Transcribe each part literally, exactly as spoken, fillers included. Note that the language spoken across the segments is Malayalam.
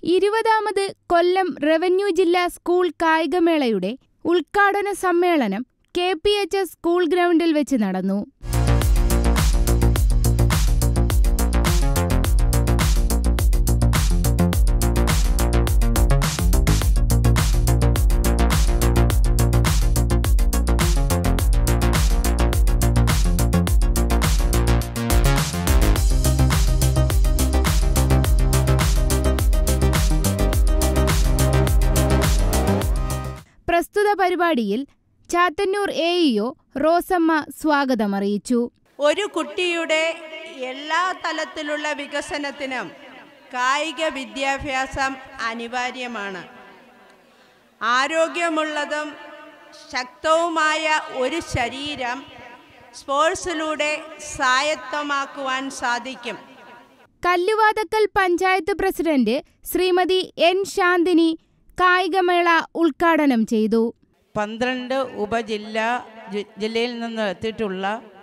ഇരുപതാമത് കൊല്ലം റവന്യൂ ജില്ലാ സ്കൂൾ കായികമേളയുടെ ഉദ്ഘാടന സമ്മേളനം K P H S school ഗ്രൗണ്ടിൽ വെച്ച് നടന്നു. പ്രസ്തുത പരിപാടിയിൽ chathanoor A E O Rosamma സ്വാഗതമറിയിച്ചു. ഒരു കുട്ടിയുടെ എല്ലാ തലത്തിലുള്ള വികസനത്തിനും കായിക വിദ്യാഭ്യാസം അനിവാര്യമാണ്. ആരോഗ്യമുള്ളതും ശക്തവുമായ ഒരു ശരീരം സ്പോർട്സിലൂടെ സ്വായത്തമാക്കുവാൻ സാധിക്കും. കല്ലുവാതക്കൽ പഞ്ചായത്ത് പ്രസിഡന്റ് ശ്രീമതി എൻ ശാന്തിനി കായികമേള ഉദ്ഘാടനം ചെയ്തു. പന്ത്രണ്ട് ഉപജില്ല ജില്ലയിൽ നിന്ന് എത്തിയിട്ടുള്ള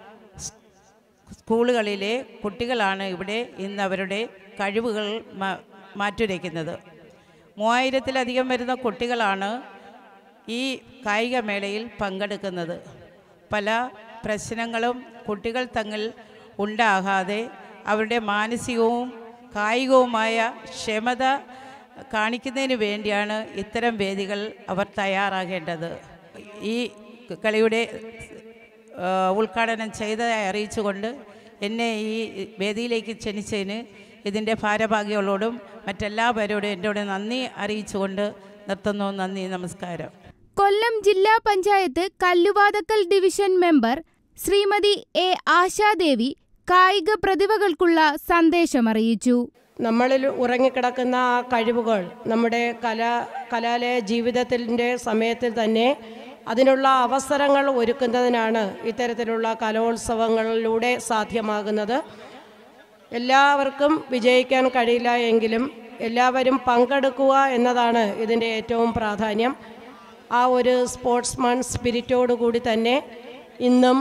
സ്കൂളുകളിലെ കുട്ടികളാണ് ഇവിടെ ഇന്ന് അവരുടെ കഴിവുകൾ മാറ്റുരയ്ക്കുന്നത്. മൂവായിരത്തിലധികം വരുന്ന കുട്ടികളാണ് ഈ കായികമേളയിൽ പങ്കെടുക്കുന്നത്. പല പ്രശ്നങ്ങളും കുട്ടികൾ തമ്മിൽ ഉണ്ടാകാതെ അവരുടെ മാനസികവും കായികവുമായ ക്ഷമത കാണിക്കുന്നതിന് വേണ്ടിയാണ് ഇത്തരം വേദികൾ അവർ തയ്യാറാകേണ്ടത്. ഈ കളിയുടെ ഉദ്ഘാടനം ചെയ്തതായി അറിയിച്ചുകൊണ്ട് എന്നെ ഈ വേദിയിലേക്ക് ക്ഷണിച്ചതിന് ഇതിൻ്റെ ഭാരവാഹികളോടും മറ്റെല്ലാവരോടും എൻ്റെ നന്ദി അറിയിച്ചുകൊണ്ട് നിർത്തുന്നു. നന്ദി, നമസ്കാരം. കൊല്ലം ജില്ലാ panchayat Kalluvathukkal division member Shrimati A Ashadevi കായിക പ്രതിഭകൾക്കുള്ള സന്ദേശമറിയിച്ചു. നമ്മളിൽ ഉറങ്ങിക്കിടക്കുന്ന ആ കഴിവുകൾ നമ്മുടെ കലാ കലാലയ ജീവിതത്തിൻ്റെ സമയത്തിൽ തന്നെ അതിനുള്ള അവസരങ്ങൾ ഒരുക്കുന്നതിനാണ് ഇത്തരത്തിലുള്ള കലോത്സവങ്ങളിലൂടെ സാധ്യമാകുന്നത്. എല്ലാവർക്കും വിജയിക്കാൻ കഴിയില്ല എങ്കിലും എല്ലാവരും പങ്കെടുക്കുക എന്നതാണ് ഇതിൻ്റെ ഏറ്റവും പ്രാധാന്യം. ആ ഒരു സ്പോർട്സ്മാൻ സ്പിരിറ്റോടു കൂടി തന്നെ ഇന്നും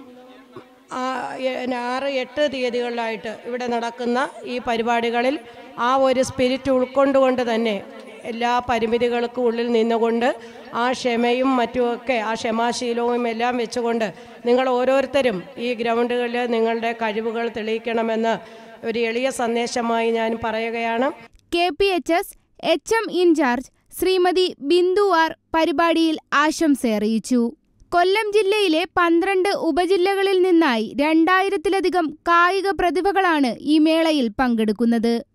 ആറ് എട്ട് തീയതികളിലായിട്ട് ഇവിടെ നടക്കുന്ന ഈ പരിപാടികളിൽ ആ ഒരു സ്പിരിറ്റ് ഉൾക്കൊണ്ടുകൊണ്ട് തന്നെ എല്ലാ പരിമിതികൾക്കും ഉള്ളിൽ നിന്നുകൊണ്ട് ആ ക്ഷമയും മറ്റുമൊക്കെ ആ ക്ഷമാശീലവും എല്ലാം വെച്ചുകൊണ്ട് നിങ്ങൾ ഓരോരുത്തരും ഈ ഗ്രൗണ്ടുകളിൽ നിങ്ങളുടെ കഴിവുകൾ തെളിയിക്കണമെന്ന് ഒരു എളിയ സന്ദേശമായി ഞാൻ പറയുകയാണ്. K P H S H M in charge Shrimati Bindu R പരിപാടിയിൽ ആശംസ അറിയിച്ചു. കൊല്ലം ജില്ലയിലെ പന്ത്രണ്ട് ഉപജില്ലകളിൽ നിന്നായി രണ്ടായിരത്തിലധികം കായിക പ്രതിഭകളാണ് ഈ മേളയിൽ പങ്കെടുക്കുന്നത്.